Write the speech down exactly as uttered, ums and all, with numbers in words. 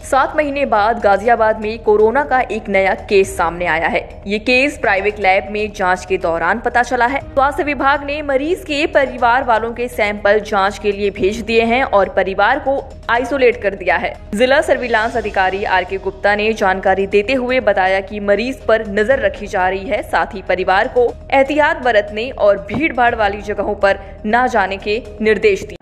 सात महीने बाद गाजियाबाद में कोरोना का एक नया केस सामने आया है। ये केस प्राइवेट लैब में जांच के दौरान पता चला है। स्वास्थ्य विभाग ने मरीज के परिवार वालों के सैंपल जांच के लिए भेज दिए हैं और परिवार को आइसोलेट कर दिया है। जिला सर्विलांस अधिकारी आर के गुप्ता ने जानकारी देते हुए बताया कि मरीज पर नजर रखी जा रही है, साथ ही परिवार को एहतियात बरतने और भीड़ भाड़ वाली जगहों पर न जाने के निर्देश दिए